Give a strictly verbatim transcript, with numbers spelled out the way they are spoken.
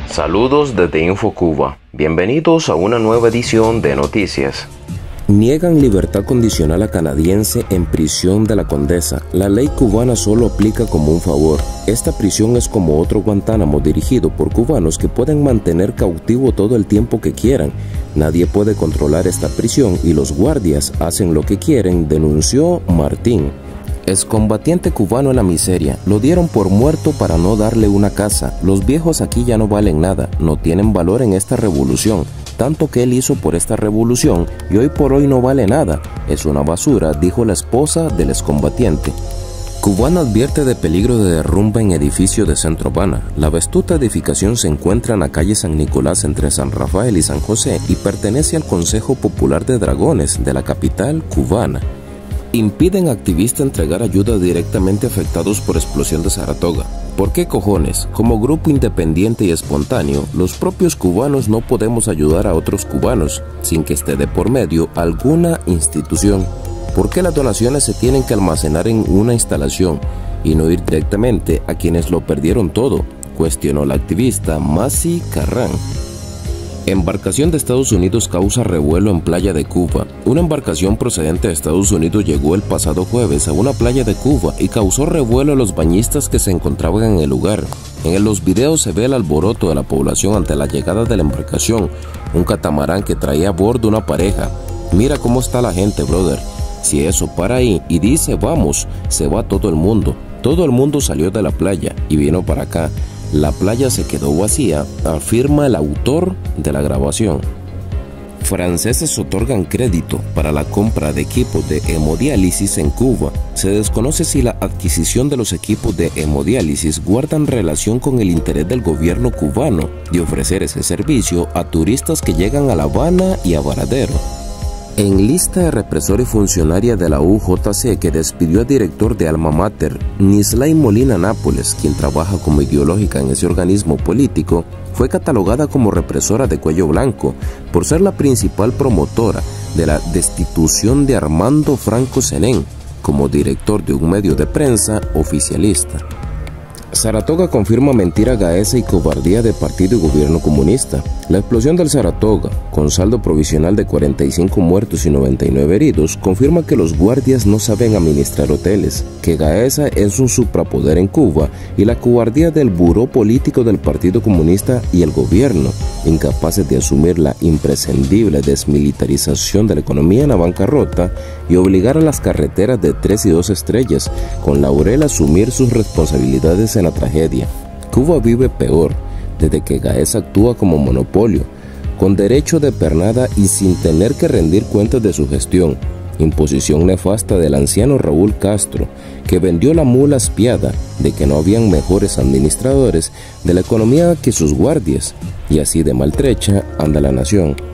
Saludos desde InfoCuba. Bienvenidos a una nueva edición de Noticias. Niegan libertad condicional a canadiense en prisión de la Condesa. La ley cubana solo aplica como un favor. Esta prisión es como otro Guantánamo dirigido por cubanos que pueden mantener cautivo todo el tiempo que quieran. Nadie puede controlar esta prisión y los guardias hacen lo que quieren, denunció Martín. Excombatiente cubano en la miseria, lo dieron por muerto para no darle una casa. Los viejos aquí ya no valen nada, no tienen valor en esta revolución. Tanto que él hizo por esta revolución y hoy por hoy no vale nada. Es una basura, dijo la esposa del excombatiente. Cubano advierte de peligro de derrumbe en edificio de Centro Habana. La vetusta edificación se encuentra en la calle San Nicolás entre San Rafael y San José y pertenece al Consejo Popular de Dragones de la capital cubana. Impiden a activista entregar ayuda directamente a afectados por explosión de Saratoga. ¿Por qué cojones? Como grupo independiente y espontáneo, los propios cubanos no podemos ayudar a otros cubanos sin que esté de por medio alguna institución. ¿Por qué las donaciones se tienen que almacenar en una instalación y no ir directamente a quienes lo perdieron todo? Cuestionó la activista Masi Carrán. Embarcación de Estados Unidos causa revuelo en playa de Cuba. Una embarcación procedente de Estados Unidos llegó el pasado jueves a una playa de Cuba y causó revuelo a los bañistas que se encontraban en el lugar. En los videos se ve el alboroto de la población ante la llegada de la embarcación, un catamarán que traía a bordo una pareja. Mira cómo está la gente, brother. Si eso para ahí y dice vamos, se va todo el mundo. Todo el mundo salió de la playa y vino para acá. La playa se quedó vacía, afirma el autor de la grabación. Franceses otorgan crédito para la compra de equipos de hemodiálisis en Cuba. Se desconoce si la adquisición de los equipos de hemodiálisis guardan relación con el interés del gobierno cubano de ofrecer ese servicio a turistas que llegan a La Habana y a Varadero. En lista de represora y funcionaria de la U J C que despidió al director de Alma Mater, Nislay Molina Nápoles, quien trabaja como ideológica en ese organismo político, fue catalogada como represora de cuello blanco por ser la principal promotora de la destitución de Armando Franco Senén como director de un medio de prensa oficialista. Saratoga confirma mentira gaesa y cobardía de partido y gobierno comunista. La explosión del Saratoga, con saldo provisional de cuarenta y cinco muertos y noventa y nueve heridos, confirma que los guardias no saben administrar hoteles, que Gaesa es un suprapoder en Cuba y la cobardía del buró político del Partido Comunista y el gobierno, incapaces de asumir la imprescindible desmilitarización de la economía en la bancarrota y obligar a las carreteras de tres y dos estrellas con Laurel a asumir sus responsabilidades en la tragedia. Cuba vive peor desde que Gaesa actúa como monopolio, con derecho de pernada y sin tener que rendir cuentas de su gestión. Imposición nefasta del anciano Raúl Castro, que vendió la mula espiada de que no habían mejores administradores de la economía que sus guardias, y así de maltrecha anda la nación.